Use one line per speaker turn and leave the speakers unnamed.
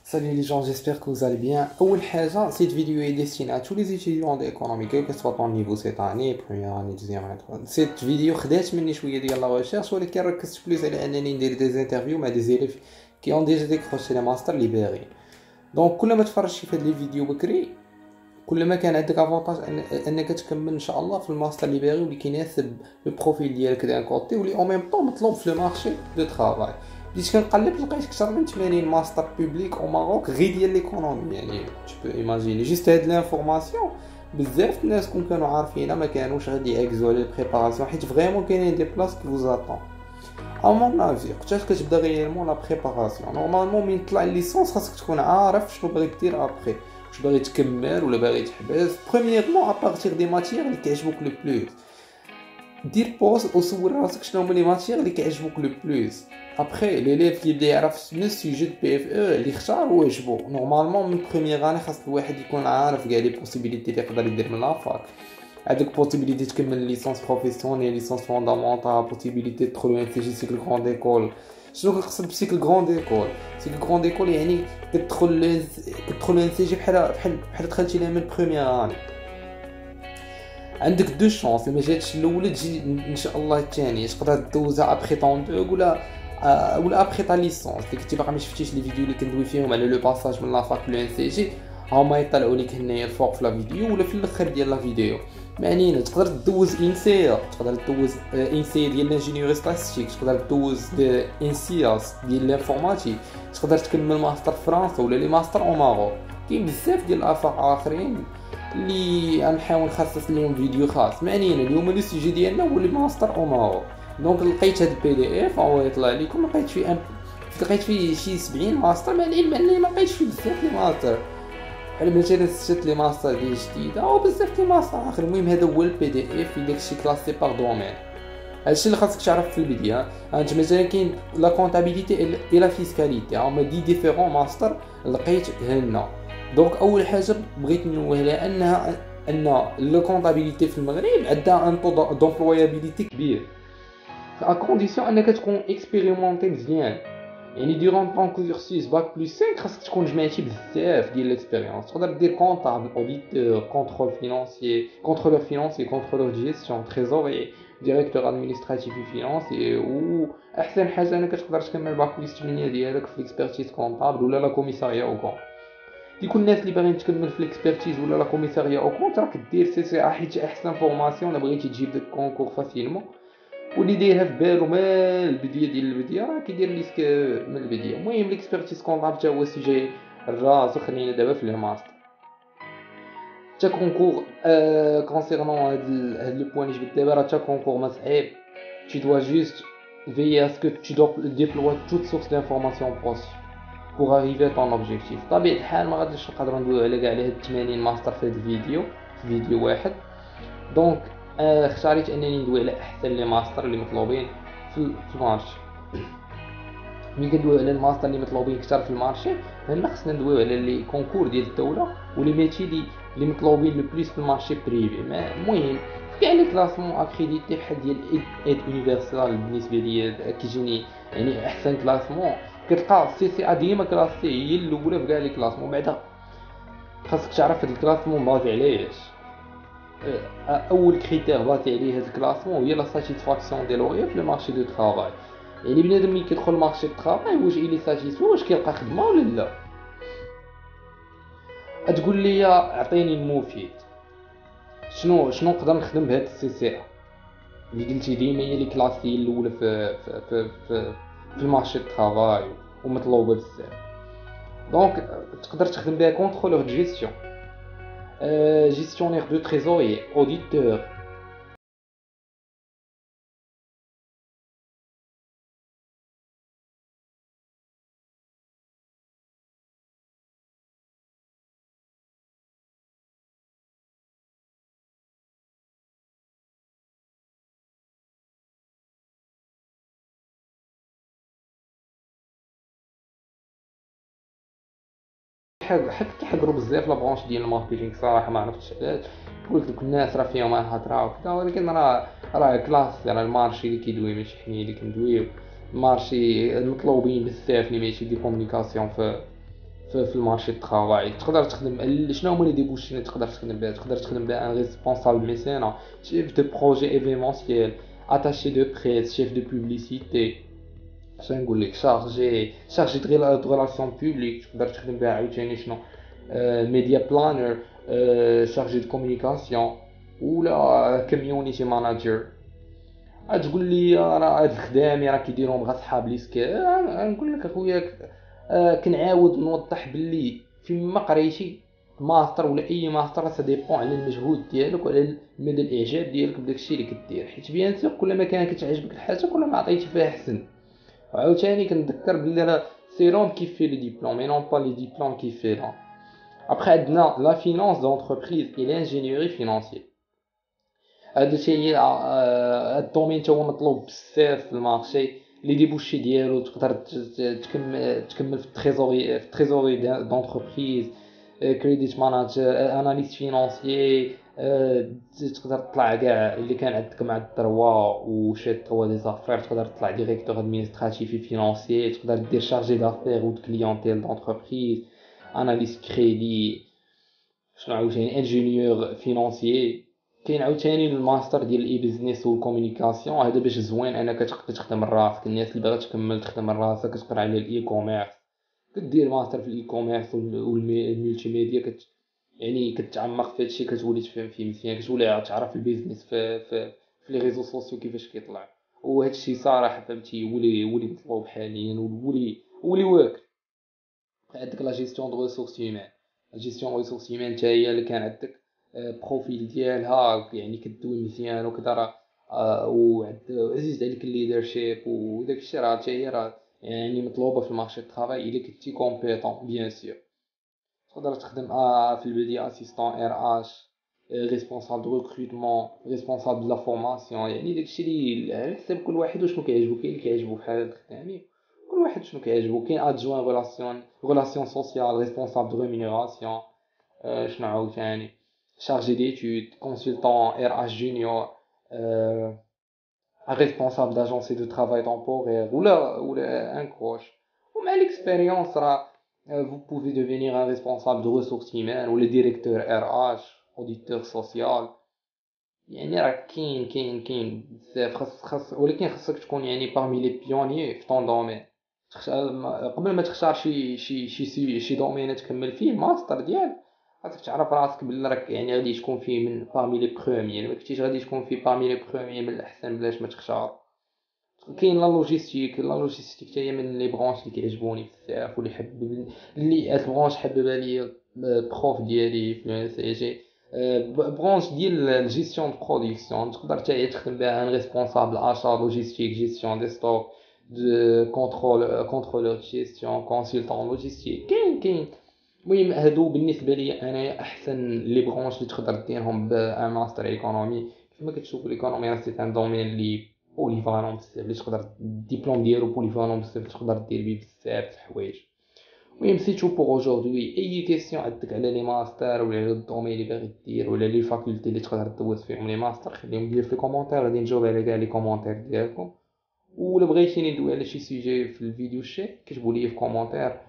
Salut les gens, j'espère que vous allez bien. أول حاجة cette vidéo est destinée à tous les étudiants d'économie quel que soit ton niveau cette année, première année, deuxième année, troisième. Cette vidéo خدات مني شوية ديال لا recherche ولكن ركزت بلوس على أنني ندير des interviews مع des élèves qui ont déjà décroché les masters libérés. دونك كل ما تفرجتي في هاد لي فيديو بكري كل ما كان عندك افونتاج انك تكمل ان شاء الله في الماستر ليبري واللي كيناسب لو بروفيل ديالك دان كوتي واللي او ميم طون مطلوب في لو مارشي دو ترافاي. بديت كنقلب لقيت اكثر من 80 ماستر بوبليك او ماروك غير ديال ليكونومي، يعني تو بو ايماجيني جوست هاد لانفورماسيون. بزاف الناس كانوا عارفينها ما كانوش غادي ياكزوا على البريباراسيون حيت فريمون كاينين دي بلاص كي فوزاتون. ا مون افي وقتاش كتبدا غيالمون لا بريباراسيون نورمالمون من طلع الليسونس خاصك تكون عارف شنو باغي دير ابري، واش باغي تكمل ولا باغي تحبس. برومييرمون ابارتيغ دي ماتيير اللي كيعجبوك لو بلوس دير بوست وسول راسك شنو هما لي ماتيير اللي كيعجبوك لو بلوس. ابري ليليف كيبدا يعرف لو سوجي دو بي اف او اللي اختار ويعجبو. نورمالمون من بروميير اني خاص الواحد يكون عارف كاع لي بوسيبيليتي اللي يقدر يدير من لافاك. عندك بوسيبيليتي تكمل ليسونس بروفيسيونيل، ليسونس فوندامونطال، بوسيبيليتي تدخل ان سي جي سيكل غروند ايكول. شنو كنقصد بسيكل غروند ايكول؟ سيكل غروند ايكول يعني كتدخل ان سي جي بحال دخلتي لها من بروميير اني. عندك دو شونس، ما جاتش الاولى تجي ان شاء الله الثانيه، تقدر دوزها ابخي طون دوغ ولا ابخي تا ليسونس. اللي كنتي باقي ما شفتيش لي فيديو اللي كندوي فيهم على لو باساج من لافاك لو ان سي جي هما يطلعوا لك هنايا الفوق في لا فيديو ولا في الاخر ديال لا فيديو. معنينا تقدر دوز انسيا، تقدر دوز انسيا ديال لانجينيوري ستاتستيك، تقدر دوز انسياس ديال لانفورماتيك، تقدر تكمل ماستر فرنسا ولا لي ماستر او ماروك. كاين بزاف ديال الافاق اخرين اللي غنحاول نخصص لهم فيديو خاص. معنينا اليوم لو سوجي ديالنا هو لي ماستر او ماروك. دونك لقيت هاد البي دي اف هو يطلع لكم، لقيت فيه شي 70 ماستر، مع العلم اني ما لقيتش فيه بزاف لي ماستر بحال مثلا 6 لي ماستر ديال جديده او بزاف لي ماستر اخر. المهم هذا هو البي دي اف في داكشي كلاسي باغ دومين. هادشي اللي خاصك تعرف في البدايه. انت مثلا كاين لا كونطابيليتي اي لا فيسكاليتي هما دي ديفيرون ماستر لقيت هنا. دونك اول حاجه بغيت نوه لها ان لو كونطابيليتي في المغرب عندها ان طو دومبلويابيليتي كبير ا كونديسيون انك تكون اكسبيريمونتي مزيان. يعني ديرون طون كورسيس باك بلس 5 خاصك تكون جمعتي بزاف ديال ليكسبيريونس. تقدر دير كونطابل، اوديتور، كونترول فينانسيي، كونترولور فينانسيي، كونترولور دو جيستيون، تريزوري، ديريكتور ادمينستراتيف فينانسيي. و احسن حاجه انك تقدر تكمل باك بلس 8 ديالك في الاكسبرتيز كونطابل ولا لا كوميساريا او كون. ديكون الناس اللي باغيين تكمل في الاكسبرتيز ولا لا كوميساريا او كون راك دير سي سي حيت احسن فورماسيون الا بغيتي تجيب داك الكونكور فاسيلمون. واللي دايرها في بالو ما البدايه ديال البدايه راه كيدير ليسك من البدايه. المهم ليكسبرتيز كونطابل حتى هو سوجي الراس. وخلينا دابا في الماستر تا كونكور كونسيرنون هاد لو بوين اللي جبت دابا. راه تا كونكور ما صعيب. tu dois juste veiller à ce que tu dois déployer toute source d'information possible pour arriver à ton objectif. طبيعة الحال ما غاديش نقدروا ندويو على كاع هاد 80 ماستر في هاد الفيديو في فيديو واحد. دونك اختاريت انني ندوي على احسن لي ماستر اللي مطلوبين في المارشي. ملي كندويو على الماستر اللي مطلوبين كثر في المارشي هنا خصنا ندويو على لي كونكور ديال الدوله ولي ميتي اللي مطلوبين لو بليس في المارشي بريفي. المهم كاع لي كلاسمون اكريديتي بحال ديال ايد يونيفرسال. بالنسبه ليا كيجيني يعني احسن كلاسمون كتلقى سي سي ا ديما كلاسي هي الاولى في كاع لي كلاسمون. بعدا خاصك تعرف هاد الكلاسمون بازي علاش. اول كريتير بازي عليه هاد الكلاسمون هي لا ساتيسفاكسيون ديال لوريا في لو مارشي دو طرافاي. يعني بنادم ملي كيدخل المارشي دو طرافاي واش الي ساتيسفي واش كيلقى خدمه ولا لا. تقول لي اعطيني المفيد شنو نقدر نخدم بهاد السي سي اللي قلتي ديما هي لي كلاسي الاولى في المارشي دو طرافاي ومطلوبه بزاف. دونك تقدر تخدم بها كونترولور دو جيستيون، gestionnaire de trésorier, auditeur. كيحضروا بزاف لا برونش ديال الماركتينغ صراحه ما عرفتش علاش. قلت لك الناس راه فيهم الهضره وكذا، ولكن راه كلاس راه المارشي اللي كيدوي ماشي حنا اللي كندويو. المارشي المطلوبين بزاف اللي ماشي دي كومونيكاسيون في في المارشي الترافاي. تقدر تخدم شنو هما لي ديبوشي اللي تقدر تخدم بها؟ تقدر تخدم بها ان ريسبونسابل ميسينا، شيف دو بروجي ايفينمونسيال، اتاشي دو بريس، شيف دو بوبليسيتي، شنو نقول لك، شارجي دو ريلاسيون بوبليك. تقدر تخدم بها عاوتاني شنو، ميديا بلانر، شارجي دو كومونيكاسيون، ولا كوميونيتي ماناجر. تقول لي راه هاد الخدامي راه كيديرهم غير صحاب لي نقول لك اخويا، كنعاود نوضح باللي فيما قريتي ماستر ولا اي ماستر سا ديبون على المجهود ديالك وعلى مدى الاعجاب ديالك بداكشي اللي كدير، حيت بيان سور كل ما كان كتعجبك الحاجه كل ما عطيتي فيها احسن. وعاوتاني كنذكر بلي راه سي لون كي في لي ديبلوم مي نون با لي ديبلوم كي في لون. ابخي عندنا لا فينانس دونتربريز اي لانجينيوري فينانسيي، هادو هي الدومين تا هو مطلوب بزاف في المارشي. لي ديبوشي ديالو تقدر تكمل في التريزوري دونتربريز، كريديت ماناجر، اناليست فينانسيي، تقدر تطلع كاع اللي كان عندك مع الدروا وشي تروا دي زافير، تقدر تطلع ديريكتور ادمينستراتيف فينانسيي، تقدر دير شارجي دافير و كليونتيل دونتربريز، اناليست كريدي، شنو عاوتاني انجينيور فينانسيي. كاين عاوتاني الماستر ديال الاي بيزنس والكومونيكاسيون، هذا باش زوين انك تقدر تخدم راسك. الناس اللي باغا تكمل تخدم راسك تقرا على الاي كوميرس، كدير ماستر في الاي كوميرس والملتي ميديا، يعني كتعمق في هادشي، كتولي تفهم فيه مزيان، كتولي تعرف البيزنس في لي ريزو سوسيو كيفاش كيطلع. وهادشي صراحه فهمتي ولي مطلوب حاليا، ولي واكل. عندك لا جيستيون دو ريسورس هيومان، جيستيون ريسورس هيومان حتى هي اللي كان عندك بروفيل ديالها يعني كدوي مزيان وكذا راه، وعزيز عليك الليدرشيب وداك الشيء، راه حتى هي راه يعني مطلوبه في المارشي الطرافاي الا كنتي كومبيتون بيان سور. تقدر تخدم في البداية اسيستون ار اش، ريسبونسابل دو ريكروتمون، ريسبونسابل دو لا فورماسيون، يعني داكشي اللي على حساب كل واحد وشنو كيعجبو. كاين اللي كيعجبو بحال هاد الخدامي، كل واحد شنو كيعجبو. كاين ادجوان ريلاسيون سوسيال، ريسبونسابل دو ريمونيراسيون، شنو عاوتاني شارجي ديتود، كونسلتون ار اش جونيور، un responsable d'agence de travail temporaire ou un coach. Ou mais l'expérience, vous pouvez devenir un responsable de ressources humaines ou le directeur RH, auditeur social. يعني راه كاين بزاف. ولكن خاصك تكون يعني parmi les pionniers في طون دومين. قبل ما تختار شي دومين تكمل فيه الماستر ديالك، خاصك تعرف راسك بلي راك يعني غادي تكون فيه من بارمي لي بروميير. ما كنتيش غادي تكون فيه بارمي لي بروميير، من الاحسن بلاش ما تختار. كاين لا لوجيستيك حتى هي من لي برونش اللي كيعجبوني بزاف، واللي حبب اللي هاد البرونش حببها ليا بروف ديالي في سي جي. برونش ديال الجيستيون دو برودكسيون، تقدر حتى هي تخدم بها ان ريسبونسابل اشا لوجيستيك، جيستيون دي ستوك، دو كونترولور جيستيون، كونسلتون لوجيستيك. كاين المهم هادو بالنسبه لي انا احسن لي برونش اللي تقدر ديرهم بان ماستر ايكونومي. كيما كتشوفوا ليكونومي راه سي ان دومين اللي بوليفالون بزاف، اللي تقدر الدبلوم ديالو بوليفالون بزاف، تقدر دير بيه بزاف د الحوايج. المهم سي تو بوغ اوجوردي. اي كيسيون عندك على لي ماستر ولا على الدومين اللي باغي دير ولا لي فاكولتي اللي تقدر دوز فيهم لي ماستر، خليهم دير في الكومونتير، غادي نجاوب على كاع لي كومونتير ديالكم. ولا بغيتيني ندوي على شي سوجي في الفيديو الشي كتبوا لي في كومونتير،